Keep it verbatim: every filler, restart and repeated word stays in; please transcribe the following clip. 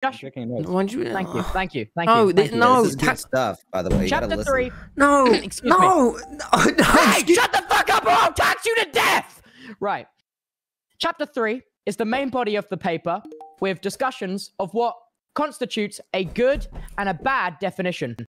discussion. Why you... Thank you, thank you, thank no, you. Thank no, you. no, this is good stuff, by the way. You Chapter three. No, Excuse no, me. no, no. Hey, shut the fuck up or I'll tax you to death! Right. Chapter three is the main body of the paper with discussions of what constitutes a good and a bad definition.